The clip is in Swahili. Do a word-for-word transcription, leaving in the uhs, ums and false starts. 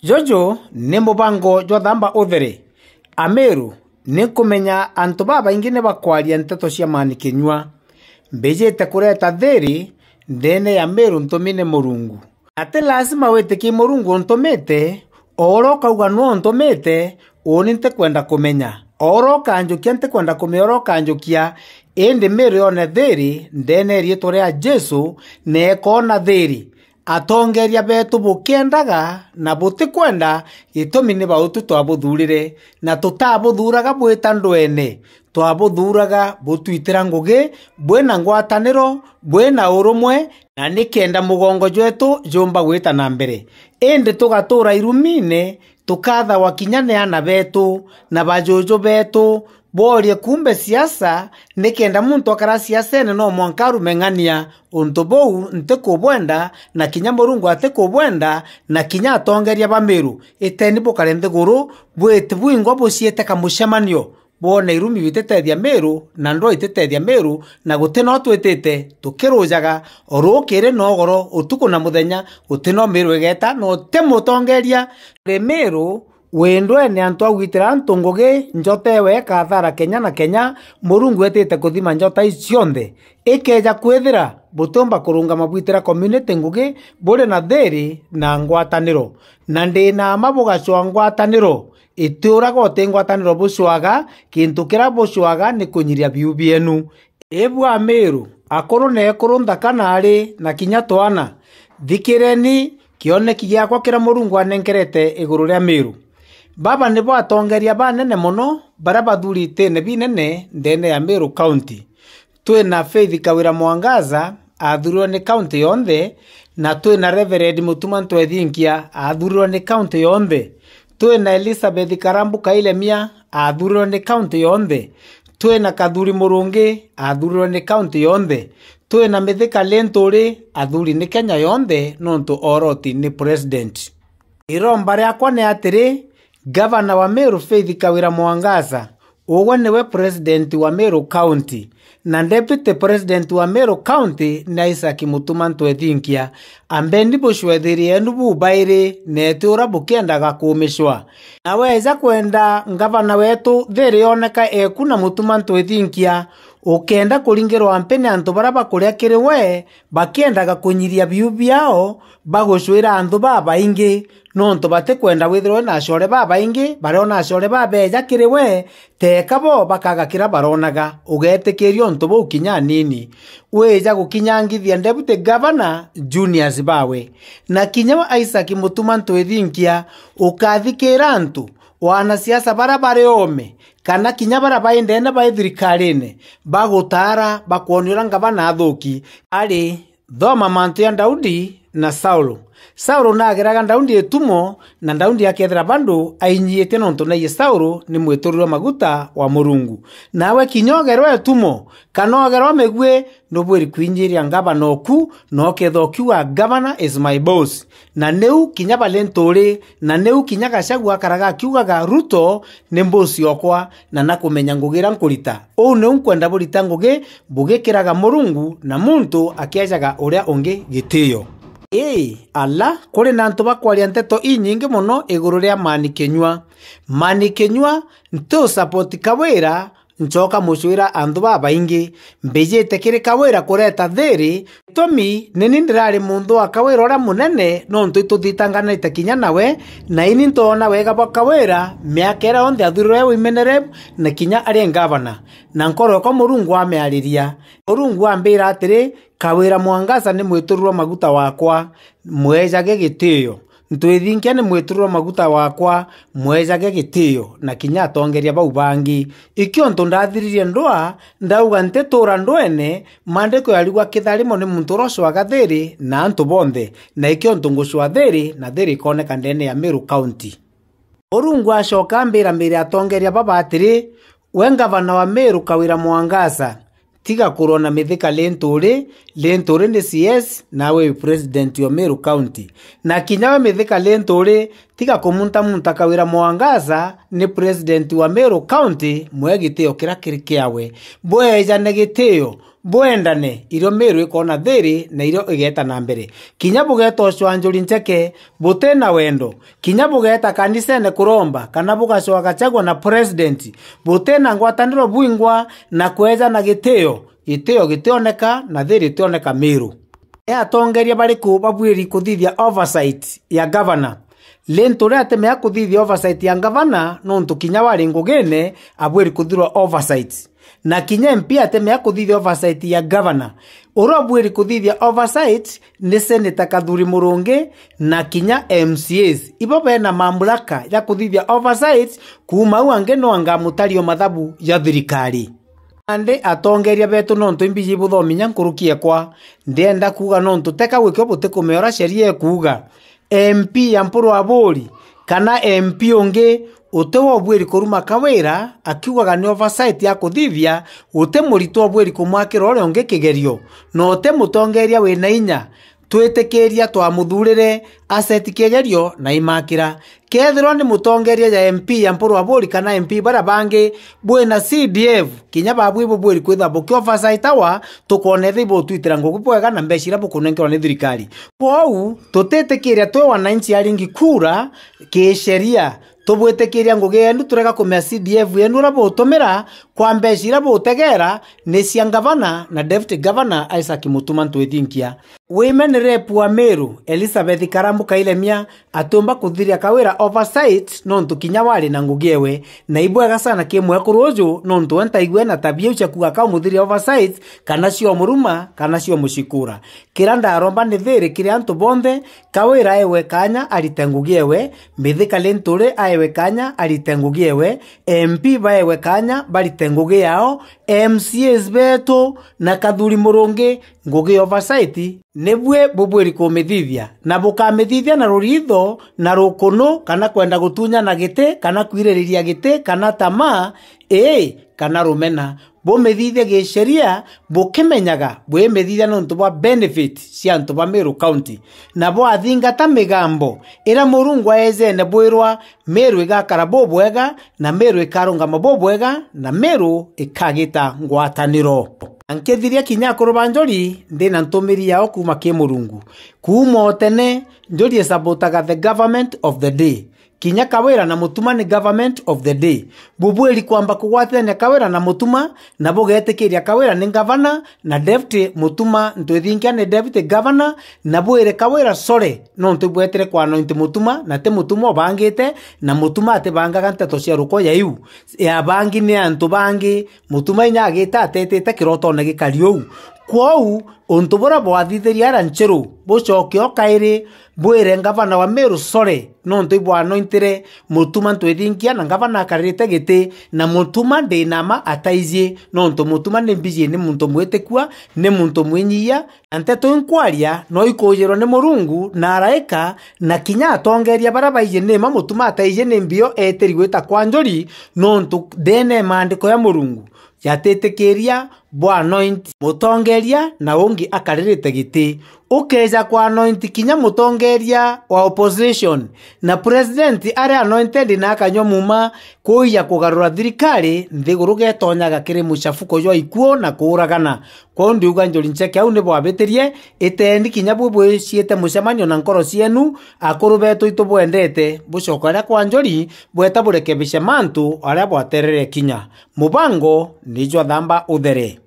Jojo ni mubango jwa thamba uthere. Ameru ni kumenya antu baba ingine bakwaria nteto cia manikinywa. Mbejete kureta theri ndene ya Meru ntumine Murungu. Ate lazima wetiki Murungu ntumite, oro kauga no ntumite, oni nte kwenda kumenya. Oro kanjukia nte kwenda kumeoro kanjukia, ende Meru yone theri ndene rieto ria Jesu ne kona theri. Atongeria betu bukendaga na buti kwenda gitumi ni bautu twabuthurire na tutabuthuraga bwita ndwene twabuthuraga butwitira ngugi bwena ngwataniro bwena urumwe na nikenda mugongo jwetu jumba gwita na mbere ende tugatura irumine tukatha wakinyane ana betu na bajojo betu borie kumbe siasa nikenda muntu akara siasa ene no mwankaru mengania unto bou nte kubwenda na kinya Murungu ate kubwenda na kinya atongeria ba Meru eteni bukarende guru bwete bwingo busiete kamushamanyo bona irumi bitete Meru na ndo itete Meru na gute no twetete tukirujaga orokere no goro utuku na muthenya gute no Meru egeta no temutongeria le Meru wendwe ni antu agwitira ntungugi njotewe kathara Kenya na Kenya Murungu etete kuthima njota icionthe ikeja kwithira butumba kurunga mabwitira community ngugi bure na theri na ngwataniro na ndina mabuga cwa ngwataniro itura gote ngwataniro bucwaga kintu kira bucwaga ni kunyiria biu bienu ebwa Meru akoro ne kurunda kanari na kinya twana thikireni kioneki giakwa kira Murungu anenkerete iguru ria Meru. Baba nebo atongeria banene mono bara bathurite ne binene ndene ya Meru County. Twe na Faith Kawira Mwangaza athurwo ni county yonthe na twe na Reverend Mutuma Ntwethinkia athurwo ni county yonthe. Twe na Elizabeth Karambu Kailemia athurwo ni county yonthe. Twe na Kathuri Murungi athurwo ni county yonthe. Twe na Mithika Lenturi athuri ni Kenya yonthe nonto oroti ni president. Iromba riakwa ni atiri Governor wa Meru Faith Kawira Mwangaza uwe niwe president wa Meru County na deputy president wa Meru County na Isaac Mutuma Ntwethinkia ambendi bushwethiri enu bubaire netura bukendaga kumishwa na weza kwenda governor wetu theri oneka ekuna Mutuma Ntwethinkia ukenda kuringirwa mpene antu baraba kuria kiriwe bakendaga kunyiria biu biao bagushwira antu baba ingi nonto bate kwenda withirwe na ashore baba ingi barona ashore baba eja kiriwe tekabo bakaga kira baronaga ugetekerio nto bo kinya nini weja gukinyangithia deputy governor juniors bawe na kinya Isaac Mutuma Ntwethinkia ukathikira antu wana siasa barabare ome kana kinya baraba indene ba thirikarine bagutara bakwonira ngabana athuki ari thoma mantu ya Daudi na Saulo. Saulo na ageraga Daudi etumo na Daudi akethera bandu ainyiete nonto na ye Saulo ni mwetorero maguta wa Murungu. Nawe kinyogerwa etumo kanogerwa megwe no bweri kwinjiria ngabana oku no kethoki wa governor is my boss. Na neu kinya Balentore na neu kinya Gachagua karaga kiugaga Ruto ni mbosi okwa na nakumenya ngugira nkurita. O ne unkwenda burita nguge bugekiraga Murungu na muntu akejaga uria ungi gitiyo. Ee, ala, kore nanto bakwaria nteto inyingi mono iguru ria Manikinywa. Manikinywa nto support Kawira nchoka mushwira andu baba ingi mbejete kire Kawira kureta theri tomi nini ndirari mundu wa Kawira ora munene nonto ituthitangana kinya nawe na ini ntona wega ba Kawira miakera onde athurwe wimenere na kinya ari ngavana na nkoro ko Murungu ameariria Murungu ambira atiri Kawira Mwangaza ni mweturwa maguta wakwa mwejage gitiyo Ntwethinkia ni mweturwa maguta wakwa mwejage gitiyo na kinya atongeria bau bangi ikio nto ndathiririe ndwa ndauga ntetura ndwene mandiko yaligwa kitharimo ni muntu rosho agatheri na antu bonthe na ikio nto ngushwa theri na theri koneka ndene ya Meru County. Murungu acoka mbira mbere atongeria baba atiri we governor wa Meru Kawira Mwangaza tiga kurona Mithika Lenturi Lenturi ni C S nawe president wa Meru County na kinyawe Mithika Lenturi tiga kumunta munta Kawira Mwangaza ni president wa Meru County mwegiteo kira kirikiawe bweja negiteo bwendane irio Meru ikona thiri na irio igeta na mbere kinya bugeta Ocwa Njuri Ncheke butena wendo kinya bugeta kanisene kuromba kana bugacoa Gachagua na president butena ngwataniro bwingwa na kweza na giteo iteo gitioneka na thiri tioneka Meru ya tongeria bariku babwiri kuthithia oversight ya governor lentore atemea kuthithia oversight ya governor nontu kinya wari ngugene abwiri kuthirwa oversight na kinya M P atemea kuthithia oversight ya governor oro abwiri kuthithia oversight ni Senator Kathuri Murungi na kinya M C As ibo bena mamlaka ya kuthithia oversight kuma uange no anga mutario mathabu ya thirikari ande atongeria betu nontu imbiji buthominya nkurukie kwa ndenda kuga nontu teka gwikyo butikumeora sheria kuga M P ya Mpuru Abori kana M P ungi utewa obwiri kuruma kawira akiugaga ni oversight ya kuthithia ute muritu obwiri kumwakira ore ungi kigerio no ute mutongeria wina inya twitekeria twamuthurire asset kigerio na imakira kethirwo ni mutongeria ya M P ya Mpuru Abori kana M P bara bangi bwena C D F kinya babwi bubwiri kwitha bukyo oversight awa tukone thibo twitira ngugubwega na mbecira bukunenkerwa ni thirikari kwau tutitekeria twe wananchi aringi kura kisheria tubwetekeria ngugenu turega kumea C D F yenu rabutumira kwa mbecira butegera ni cia governor na deputy governor Isaac Mutuma ntwithinkia women rep wa Meru Elizabeth Karambu Kailemia atumba kuthiria kawira oversight nontu kinya wari na ngugiewe na ibwega sana kimwe kuruju nontu enta igwe na tabia ucha kuga ka muthiria oversight kana cio muruma kana cio mushikura kiranda aromba ni thiri kiri antu bonde kawira ewe kanya aritengugiewe mithika lentore aewe kanya aritengugiewe M P baewe kanya baritengugi yao M C As beto na Kathuri Murungi ngugi oversight nebwe bubwiri kumithithia na bukamithithia na ruritho na rukuno kana kwenda gutunya na gite kana kwiririria gite kana tama e kana rumena bomethithia gisheria bukimenyaga bwemethithia nontu bwa benefit cia ntu ba Meru County na bo athingata migambo ira Murungu aezene bwirwa Meru igakara bobwega na Meru ikarunga mabobwega na Meru ikagita ngwataniro ankethiria kinya kuruba Njuri ndina ntumiri yao kuma ki Murungu kuma tene Njuri sabotaga the government of the day kinya kawira na Mutuma ni government of the day bubwiri kwamba kugwatania kawira na Mutuma na bugetekeria kawira ni governor na deputy Mutuma ntwithinkia ni deputy governor na bwire kawira sore no ntubwetere kwa no Mutuma na te Mutuma bangite na Mutuma ate bangaga nteto cia ruko ya iu ya bangi ni antu bangi Mutuma inyagita atetete kiroto na gikariu kwau untubura bwathithiria rancheru bucokio kairi bwire ngavana wa Meru sore no ntibwa anointire Mutuma ntwithinkia na ngavana akarite giti na Mutuma ndinama ataizie no ntu Mutuma ni mbiji ni muntu mwetekua ni muntu mwinyia anteto nkwaria no ikojero ni Murungu na araika na kinya atongeria barabaije ni ma Mutuma ataizie ni mbio eteri gwita kwa Njuri no ntu dene maandiko ya Murungu yatetekeria bwa anoint mutongeria na ungi akaririte giti ukeja kwa anoint kinya mutongeria wa opposition na president are anointed na akanyo muma kuya kugarura thirikari nthiguru getonyaga kiri muchafuko yo ikuo na kuragana kwa ndiuga Njuri Ncheke au nebo abeterie itendi kinya bubwe ciete mucemanio na nkoro cienu akuru betu itu bwendete bucokora kwa Njuri bweta burekebisha mantu aria bwaterere kinya mubango nijo thamba uthere.